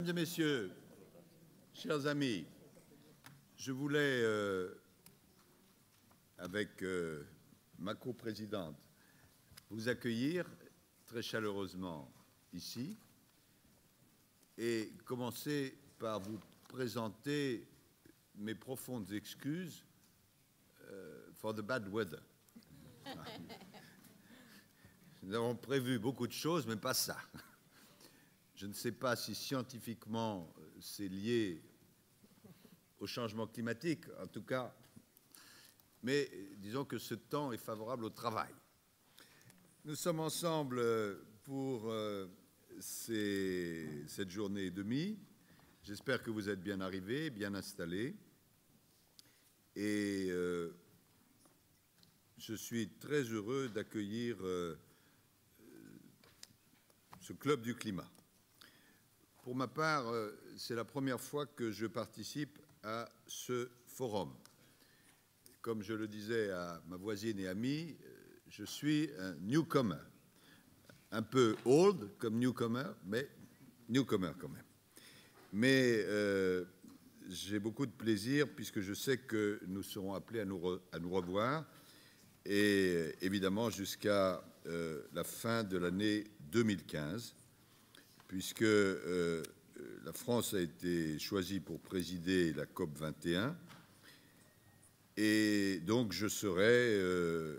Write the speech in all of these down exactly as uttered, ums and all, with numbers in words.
Mesdames et messieurs, chers amis, je voulais, euh, avec euh, ma coprésidente, vous accueillir très chaleureusement ici et commencer par vous présenter mes profondes excuses euh, for the bad weather. Nous avons prévu beaucoup de choses, mais pas ça. Je ne sais pas si scientifiquement c'est lié au changement climatique, en tout cas, mais disons que ce temps est favorable au travail. Nous sommes ensemble pour euh, ces, cette journée et demie. J'espère que vous êtes bien arrivés, bien installés. Et euh, je suis très heureux d'accueillir euh, ce club du climat. Pour ma part, c'est la première fois que je participe à ce forum. Comme je le disais à ma voisine et amie, je suis un newcomer. Un peu old comme newcomer, mais newcomer quand même. Mais euh, j'ai beaucoup de plaisir puisque je sais que nous serons appelés à nous, re, à nous revoir et évidemment jusqu'à euh, la fin de l'année deux mille quinze. Puisque euh, la France a été choisie pour présider la COP vingt et un, et donc je serai euh,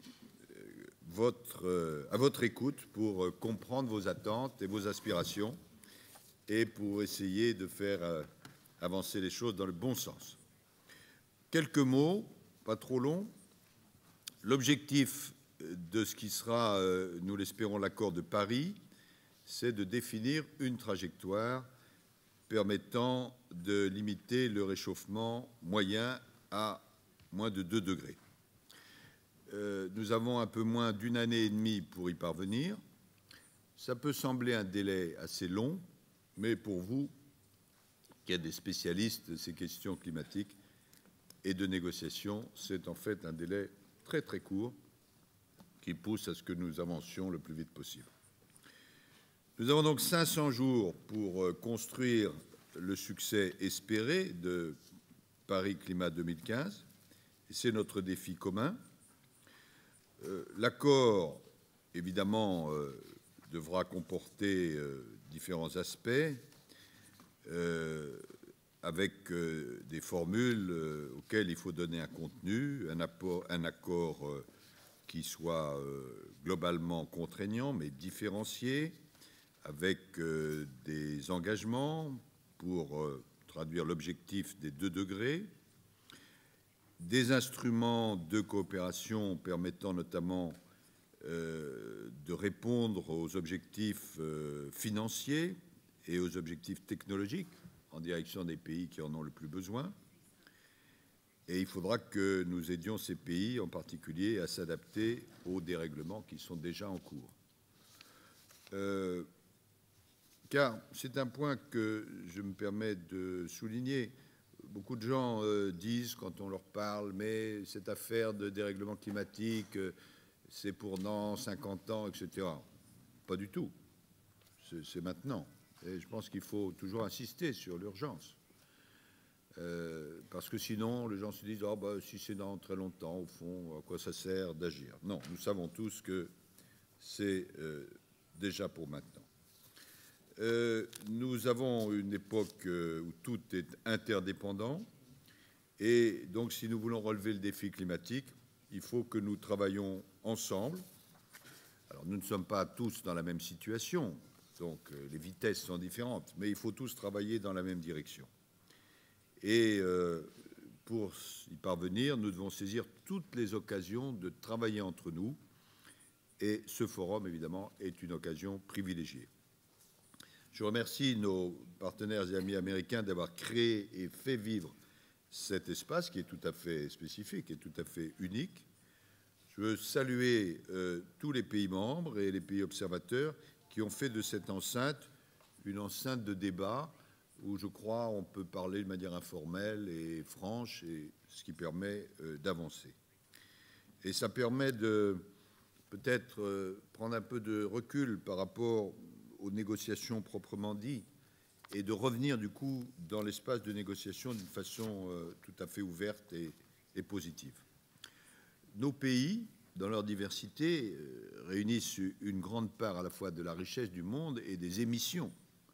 votre, euh, à votre écoute pour comprendre vos attentes et vos aspirations, et pour essayer de faire euh, avancer les choses dans le bon sens. Quelques mots, pas trop longs. L'objectif de ce qui sera, euh, nous l'espérons, l'accord de Paris, c'est de définir une trajectoire permettant de limiter le réchauffement moyen à moins de deux degrés. Euh, nous avons un peu moins d'une année et demie pour y parvenir. Ça peut sembler un délai assez long, mais pour vous, qui êtes des spécialistes de ces questions climatiques et de négociation, c'est en fait un délai très très court qui pousse à ce que nous avancions le plus vite possible. Nous avons donc cinq cents jours pour construire le succès espéré de Paris Climat deux mille quinze, et c'est notre défi commun. Euh, L'accord, évidemment, euh, devra comporter euh, différents aspects, euh, avec euh, des formules euh, auxquelles il faut donner un contenu, un, apport, un accord euh, qui soit euh, globalement contraignant, mais différencié, avec euh, des engagements pour euh, traduire l'objectif des deux degrés, des instruments de coopération permettant notamment euh, de répondre aux objectifs euh, financiers et aux objectifs technologiques en direction des pays qui en ont le plus besoin. Et il faudra que nous aidions ces pays, en particulier, à s'adapter aux dérèglements qui sont déjà en cours. Euh, Car c'est un point que je me permets de souligner. Beaucoup de gens euh, disent, quand on leur parle, mais cette affaire de dérèglement climatique, euh, c'est pour dans cinquante ans, et cetera. Pas du tout. C'est maintenant. Et je pense qu'il faut toujours insister sur l'urgence. Euh, parce que sinon, les gens se disent, oh, bah, si c'est dans très longtemps, au fond, à quoi ça sert d'agir? Non, nous savons tous que c'est euh, déjà pour maintenant. Euh, nous avons une époque euh, où tout est interdépendant, et donc si nous voulons relever le défi climatique, il faut que nous travaillions ensemble. Alors nous ne sommes pas tous dans la même situation, donc euh, les vitesses sont différentes, mais il faut tous travailler dans la même direction. Et euh, pour y parvenir, nous devons saisir toutes les occasions de travailler entre nous, et ce forum, évidemment, est une occasion privilégiée. Je remercie nos partenaires et amis américains d'avoir créé et fait vivre cet espace qui est tout à fait spécifique et tout à fait unique. Je veux saluer euh, tous les pays membres et les pays observateurs qui ont fait de cette enceinte une enceinte de débat où je crois on peut parler de manière informelle et franche, et ce qui permet euh, d'avancer. Et ça permet de peut-être euh, prendre un peu de recul par rapport aux négociations proprement dites et de revenir du coup dans l'espace de négociation d'une façon euh, tout à fait ouverte et, et positive. Nos pays, dans leur diversité, euh, réunissent une grande part à la fois de la richesse du monde et des émissions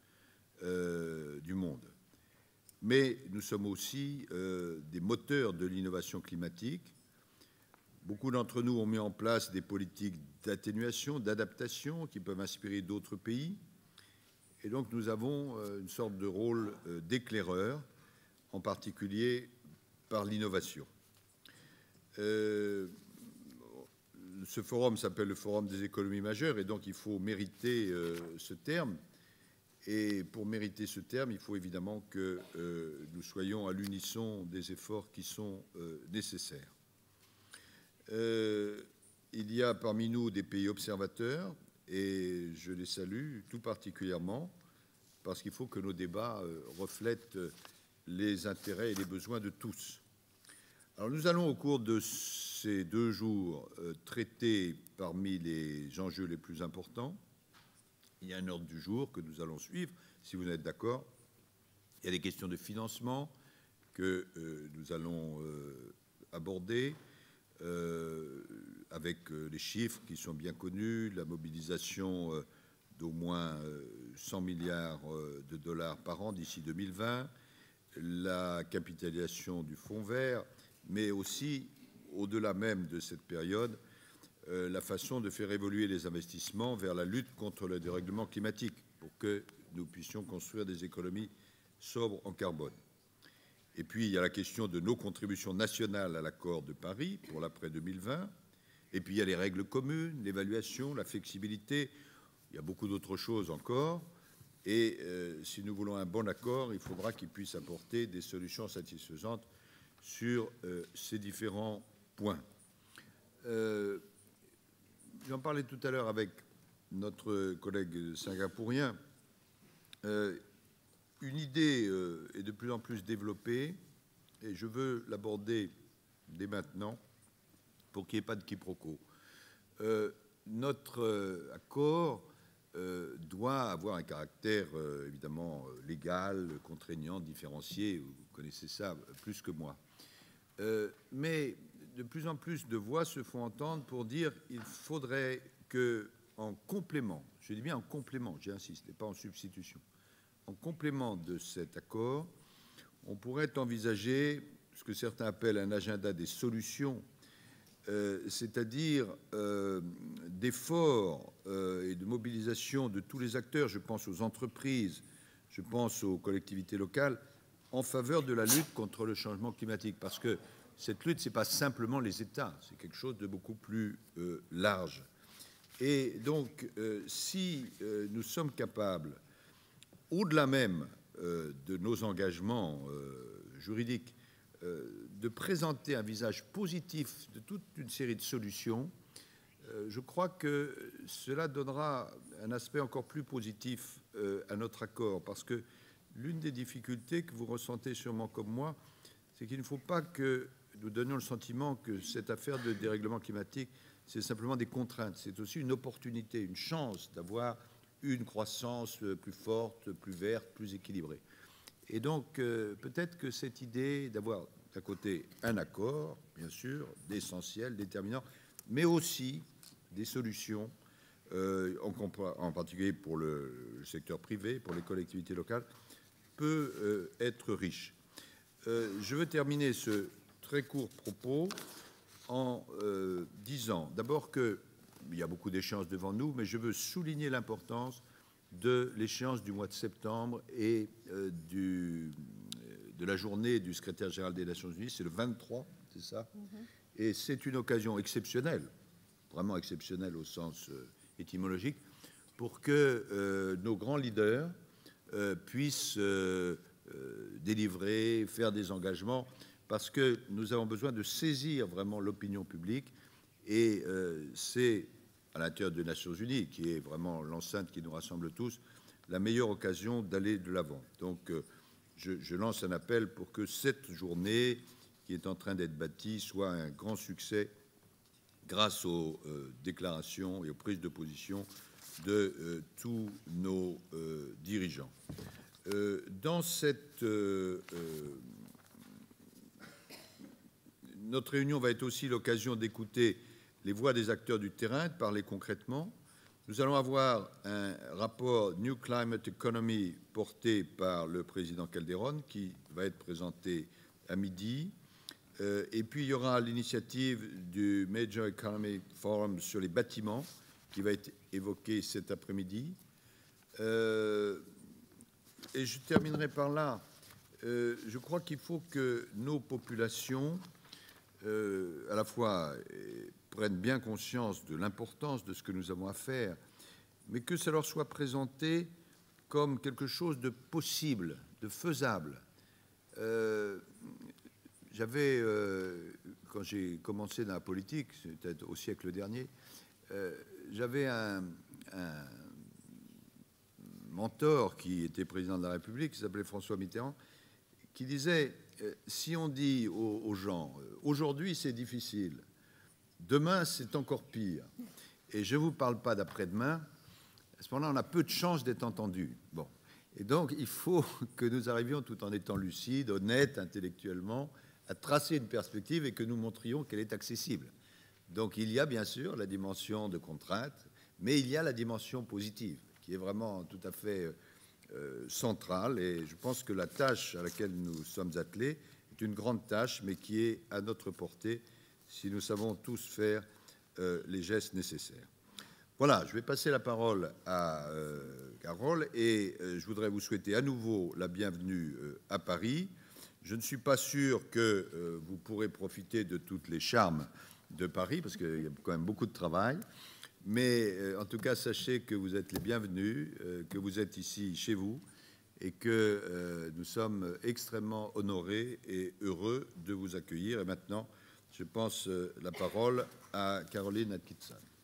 euh, du monde. Mais nous sommes aussi euh, des moteurs de l'innovation climatique. Beaucoup d'entre nous ont mis en place des politiques d'atténuation, d'adaptation qui peuvent inspirer d'autres pays. Et donc nous avons euh, une sorte de rôle euh, d'éclaireur, en particulier par l'innovation. Euh, ce forum s'appelle le Forum des économies majeures, et donc il faut mériter euh, ce terme. Et pour mériter ce terme, il faut évidemment que euh, nous soyons à l'unisson des efforts qui sont euh, nécessaires. Euh, il y a parmi nous des pays observateurs, et je les salue tout particulièrement, parce qu'il faut que nos débats euh, reflètent les intérêts et les besoins de tous. Alors nous allons, au cours de ces deux jours, euh, traiter parmi les enjeux les plus importants. Il y a un ordre du jour que nous allons suivre, si vous êtes d'accord. Il y a des questions de financement que euh, nous allons euh, aborder, euh, avec euh, les chiffres qui sont bien connus, la mobilisation euh, d'au moins euh, cent milliards euh, de dollars par an d'ici deux mille vingt, la capitalisation du Fonds vert, mais aussi, au-delà même de cette période, Euh, la façon de faire évoluer les investissements vers la lutte contre le dérèglement climatique pour que nous puissions construire des économies sobres en carbone. Et puis, il y a la question de nos contributions nationales à l'accord de Paris pour l'après deux mille vingt. Et puis, il y a les règles communes, l'évaluation, la flexibilité. Il y a beaucoup d'autres choses encore. Et euh, si nous voulons un bon accord, il faudra qu'il puisse apporter des solutions satisfaisantes sur euh, ces différents points. Euh, J'en parlais tout à l'heure avec notre collègue singapourien. Euh, une idée euh, est de plus en plus développée, et je veux l'aborder dès maintenant pour qu'il n'y ait pas de quiproquo. Euh, notre euh, accord euh, doit avoir un caractère euh, évidemment légal, contraignant, différencié. Vous connaissez ça plus que moi. Euh, mais de plus en plus de voix se font entendre pour dire qu'il faudrait que, en complément, je dis bien en complément, j'insiste, et pas en substitution, en complément de cet accord, on pourrait envisager ce que certains appellent un agenda des solutions, euh, c'est-à-dire euh, d'efforts euh, et de mobilisation de tous les acteurs, je pense aux entreprises, je pense aux collectivités locales, en faveur de la lutte contre le changement climatique, parce que cette lutte, ce n'est pas simplement les États, c'est quelque chose de beaucoup plus euh, large. Et donc, euh, si euh, nous sommes capables, au-delà même euh, de nos engagements euh, juridiques, euh, de présenter un visage positif de toute une série de solutions, euh, je crois que cela donnera un aspect encore plus positif euh, à notre accord, parce que l'une des difficultés que vous ressentez sûrement comme moi, c'est qu'il ne faut pas que nous donnions le sentiment que cette affaire de dérèglement climatique, c'est simplement des contraintes. C'est aussi une opportunité, une chance d'avoir une croissance plus forte, plus verte, plus équilibrée. Et donc, euh, peut-être que cette idée d'avoir, d'un côté, un accord, bien sûr, d'essentiel, déterminant, mais aussi des solutions, euh, en, en particulier pour le, le secteur privé, pour les collectivités locales, peut euh, être riche. Euh, je veux terminer ce très court propos en euh, disant d'abord qu'il y a beaucoup d'échéances devant nous, mais je veux souligner l'importance de l'échéance du mois de septembre et euh, du, de la journée du secrétaire général des Nations Unies. C'est le vingt-trois, c'est ça? Mm-hmm. Et c'est une occasion exceptionnelle, vraiment exceptionnelle au sens euh, étymologique, pour que euh, nos grands leaders euh, puissent euh, euh, délivrer, faire des engagements, parce que nous avons besoin de saisir vraiment l'opinion publique, et euh, c'est à l'intérieur des Nations Unies, qui est vraiment l'enceinte qui nous rassemble tous, la meilleure occasion d'aller de l'avant. Donc euh, je, je lance un appel pour que cette journée qui est en train d'être bâtie soit un grand succès grâce aux euh, déclarations et aux prises de position de euh, tous nos euh, dirigeants. Euh, dans cette... Euh, euh, notre réunion va être aussi l'occasion d'écouter les voix des acteurs du terrain, de parler concrètement. Nous allons avoir un rapport New Climate Economy porté par le président Calderon qui va être présenté à midi. Euh, et puis, il y aura l'initiative du Major Economic Forum sur les bâtiments qui va être évoqué cet après-midi. Euh, et je terminerai par là. Euh, je crois qu'il faut que nos populations, euh, à la fois, euh, prennent bien conscience de l'importance de ce que nous avons à faire, mais que ça leur soit présenté comme quelque chose de possible, de faisable. Euh, J'avais, euh, quand j'ai commencé dans la politique, c'était au siècle dernier, euh, j'avais un, un mentor qui était président de la République, qui s'appelait François Mitterrand, qui disait, euh, si on dit aux, aux gens, euh, aujourd'hui c'est difficile, demain c'est encore pire, et je ne vous parle pas d'après-demain, à ce moment-là on a peu de chances d'être entendu. Bon. Et donc il faut que nous arrivions, tout en étant lucides, honnêtes intellectuellement, à tracer une perspective et que nous montrions qu'elle est accessible. Donc il y a bien sûr la dimension de contrainte, mais il y a la dimension positive, qui est vraiment tout à fait euh, centrale. Et je pense que la tâche à laquelle nous sommes attelés est une grande tâche, mais qui est à notre portée si nous savons tous faire euh, les gestes nécessaires. Voilà, je vais passer la parole à euh, Carole, et euh, je voudrais vous souhaiter à nouveau la bienvenue euh, à Paris. Je ne suis pas sûr que euh, vous pourrez profiter de tous les charmes de Paris, parce qu'il y a quand même beaucoup de travail. Mais euh, en tout cas, sachez que vous êtes les bienvenus, euh, que vous êtes ici chez vous, et que euh, nous sommes extrêmement honorés et heureux de vous accueillir. Et maintenant, je passe euh, la parole à Caroline Atkinson.